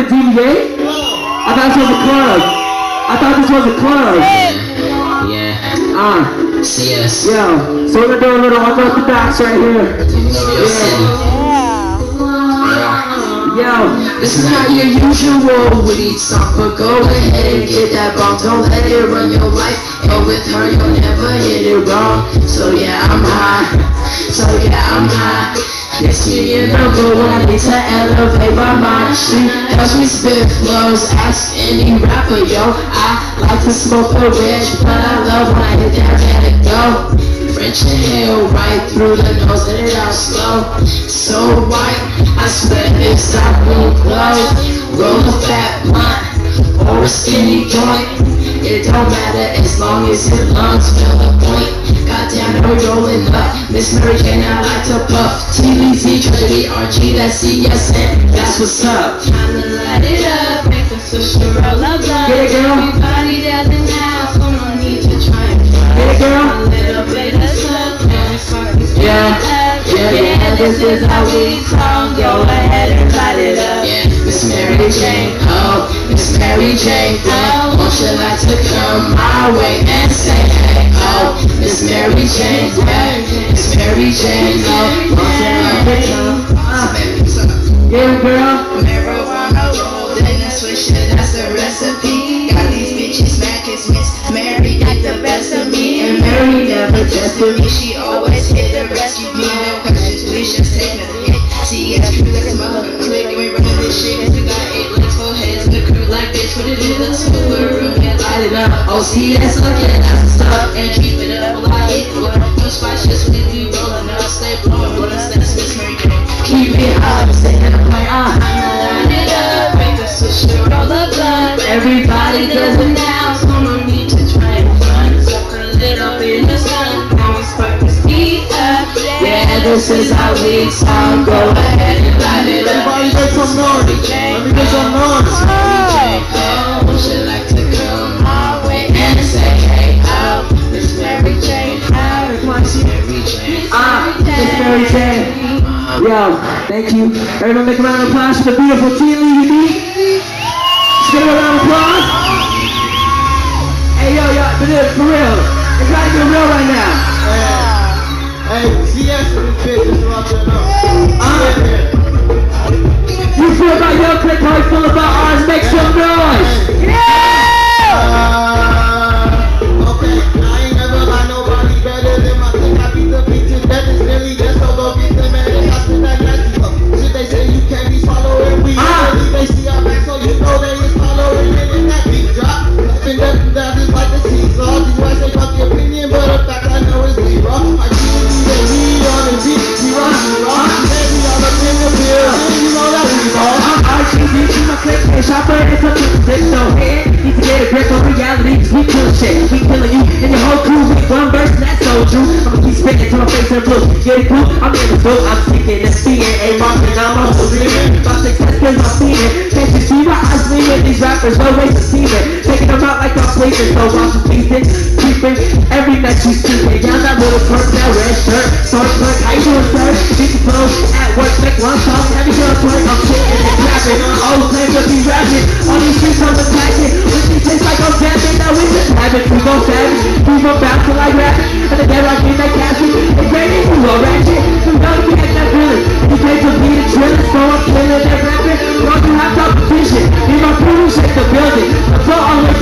DVA? I thought this was a club. I thought this was a club. Yeah. CS. Yo, so we're gonna do a little unorthodox right here. Yo, this is not your usual witty song, but go ahead and get that bomb. Don't let it run your life, and with her you'll never hit it wrong. So yeah, I'm high. This year number one, I need to elevate my mind. She helps me spit flows, ask any rapper, yo. I like to smoke a rich, but I love when I hit that, let it go. French inhale right through the nose, let it out slow. So white, I swear it's not blue glow. Roll a fat blunt or a skinny joint, it don't matter as long as your lungs feel the point. Goddamn, we're rolling up. Miss Mary Jane, I like to puff. TVZ, Treasury, RG, that's CSN, that's what's up. Time to light it up, make the switch to roll up love. Get it, girl. Everybody does it now, so no need to try and Get it, girl. a little bit of stuff, and fuck is Yeah, this is how we song. Go ahead and light it up. Yeah, Miss Mary Jane, oh, Miss Mary Jane, oh, won't you like to come my way and say hey, oh, Miss Mary Jane, yeah, Miss Mary Jane, oh, won't you like to come? Yeah, girl. Marijuana rolled in a swisher, that's the recipe. Got these bitches mad 'cause Miss Mary got the best of me, and Mary never tested me. She always hit the rescue me, no questions, please just take the hit. See, it's true, let's motherfucker click, and we running this shit. We got 8 legs, 4 heads, and the crew like this. What it is, let's move a room and light it up. Oh, see, that's looking, that's the stuff, and keep it up. Well, I hit the no spice, just we be rolling up, stay blowing blunts, that's Miss Mary Jane. Keep it up, stay in the play, Light it up, break the switch, roll the blunt. Everybody does it now, so no need to try and run. Suck a little bit of sun, now we spark this beat up. yeah, this is how we sound, go ahead and light it up. Everybody make some noise. Let me get some noise. Oh, would you like to come my way and say hey, oh, Miss Mary Jane, oh, Miss Mary Jane, Miss Mary Jane. Yo, thank you. Everyone make a round of applause for the beautiful Teen Lady B. Let's give her a round of applause. Hey, yo, for real. It's gotta get real right now. Hey, CS for this bitch, just about to know. You feel about your click, how you feel about ours, make some noise. Okay, I ain't never got nobody better than my clique. I beat the beat to death, it's really just so go get them at it. I spit that nasty up. Shit they say you can't be swallowing, we already they see our back, so you know they is following it in that beat drop. Been nothing that is like the seesaw. These whites say fuck your opinion, but the fact I know is zero. I keep it the lead on the beat, we rock, baby, all up in the bill. You know that we roll. RGB, my click, hey, shopper, it's a dick, no head. Need to get a grip on reality, 'cause we kill shit. We killing you and your whole crew with one verse, that's so true. I'ma keep spitting till my face turn blue. Get it cool? I'm in the boat, I'm speaking and speaking. A market, I'm a whole dreaming. My success cause I'm seeing it. Can't you see my eyes gleaming? These rappers, no way to see it. Taking them out like I'm sleeping, so watch them pleasing. Keeping every night you sleeping. Y'all that little perk, that red shirt. Start clerk, how you doing, sir? Get your clothes at work, make one talk. Every girl twerk, I'm shitting and clapping. All claim to be rapping. All these streets I'm attacking. With these taste like I'm jamming. Now we just having. We gon' savage. We gon' bounce till I rap. And the dead rock in that casket. It's raining, we gon' ratchet. Some young we act that feeling. You pay to be the driller, so I'm killing that rapping. Wrong you have competition. Me and my crew shake the building. The flow always